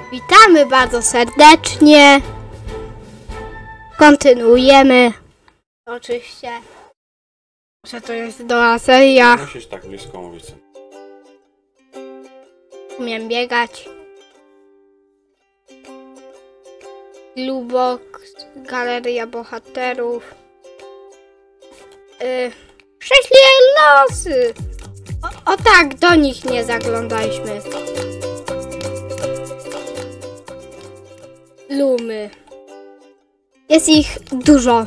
Witamy bardzo serdecznie. Kontynuujemy. Oczywiście, że to jest nowa seria. Musisz tak blisko mówić. Umiem biegać. Lubok, galeria bohaterów. Szczęśliwe losy. O tak, do nich nie zaglądaliśmy. Lumy. Jest ich dużo.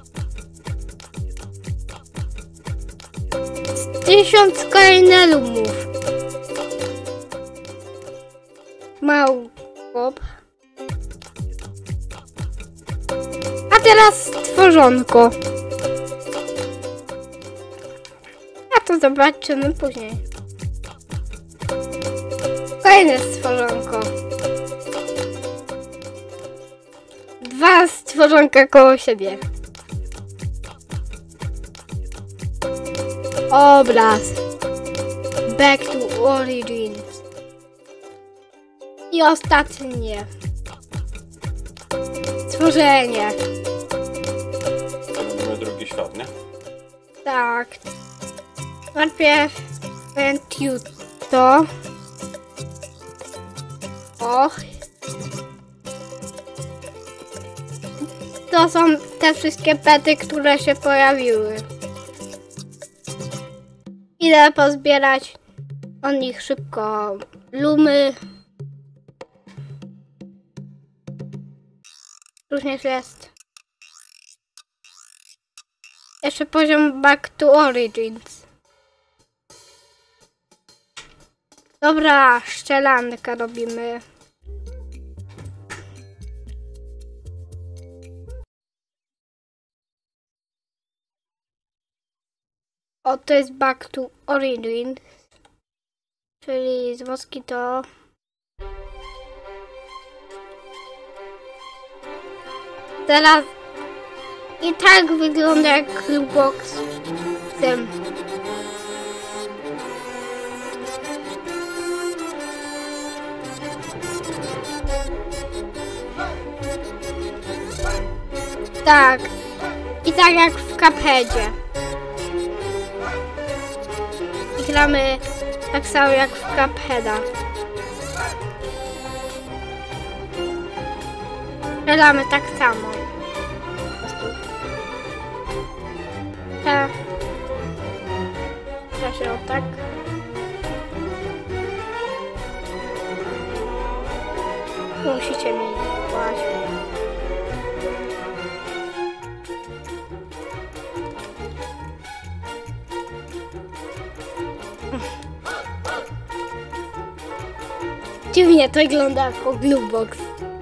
1000 kolejne lumów. Małpop. A teraz stworzonko. A to zobaczymy później. Kolejne stworzonko. 2 stworzonka koło siebie. Obraz. Back to Origins. I ostatnie. Stworzenie. Robimy drugi świat, nie? Tak. Najpierw to. Och. To są te wszystkie pety, które się pojawiły. Idę pozbierać od nich szybko lumy. Również jest. Jeszcze poziom Back to Origins. Dobra, szczelankę robimy. O, to jest Back to Origins. Czyli z woski to... Teraz i tak wygląda jak Cluebox z tym. Tak. I tak jak w Cupheadzie. I gramy tak samo jak w Cupheada. Gramy tak samo. Da się o tak. Musicie mi kłaść. Dziwnie to wygląda jako Cluebox.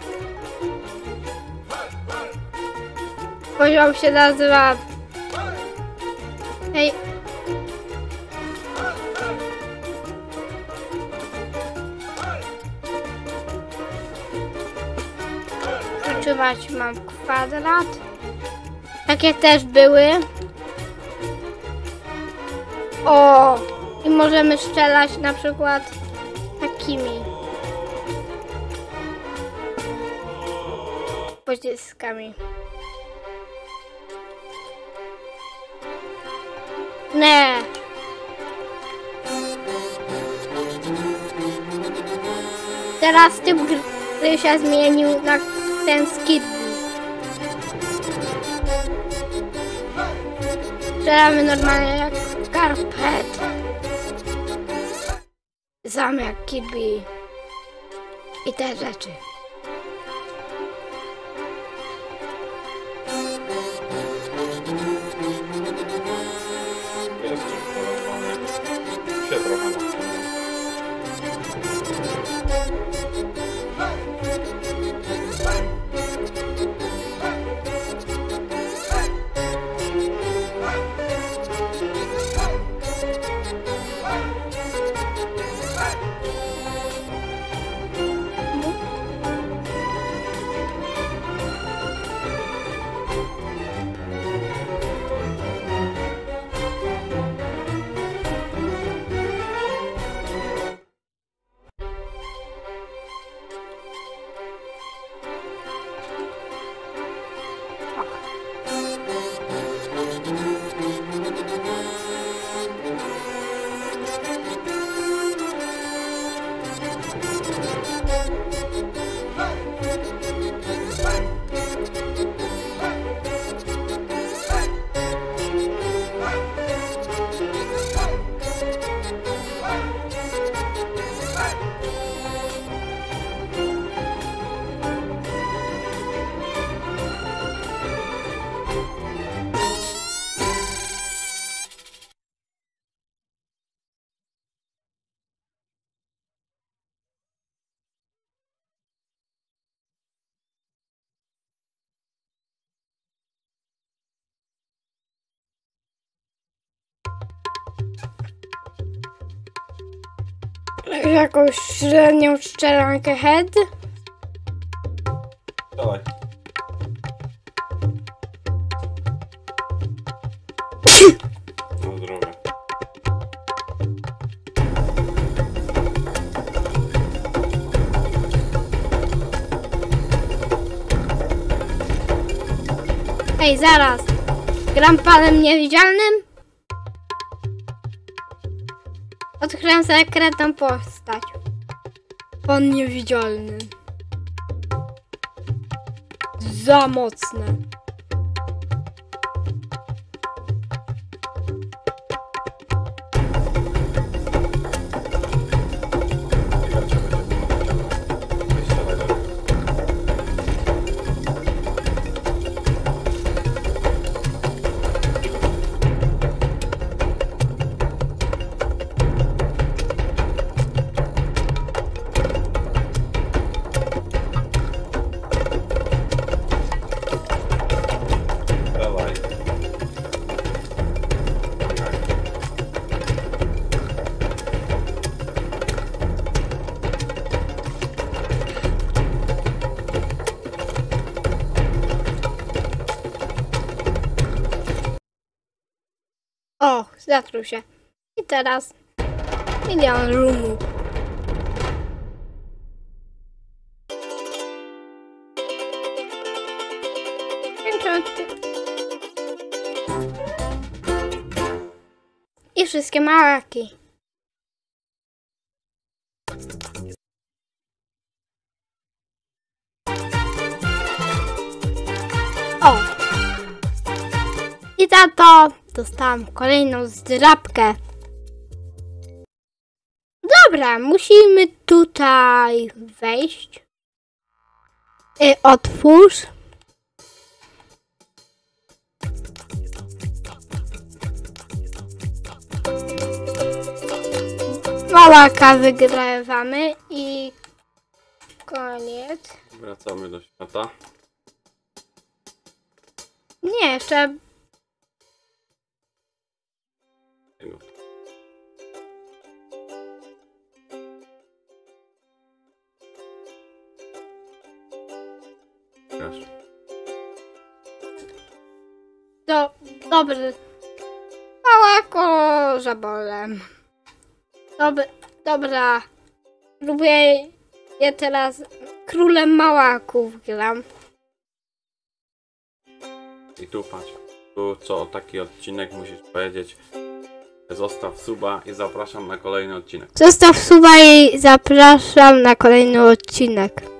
Poziom się nazywa... Hej. Utrzymać mam kwadrat. Takie też były. O! I możemy strzelać na przykład takimi pociskami. Nie. Teraz typ gry się zmienił na ten skid. Strzelamy normalnie jak Cuphead. Zamek Kirby. I te rzeczy. Jest się trochę na Jakąś średnią szczelankę head? Dawaj. Na zdrowie. Ej, zaraz! Gram panem niewidzialnym? Odkryłem sekretną postać. Pan niewidzialny. Za mocne. Ciekawe, będzie mógł wyciągnąć. Weź strzelaj do niego. Dawaj. O, zatruł się. I teraz milion rumów. I wszystkie małaki. O! I za to dostałam kolejną zdrabkę. Dobra, musimy tutaj wejść. Otwórz. Małaka wygrywamy i koniec. Wracamy do świata. Nie, jeszcze Tego. Grasz. dobry. Małako zabolem. Dobra. Lubię je teraz królem małaków gram. I tu patrz. Tu co, taki odcinek musisz powiedzieć. Zostaw suba i zapraszam na kolejny odcinek. Zostaw suba i zapraszam na kolejny odcinek.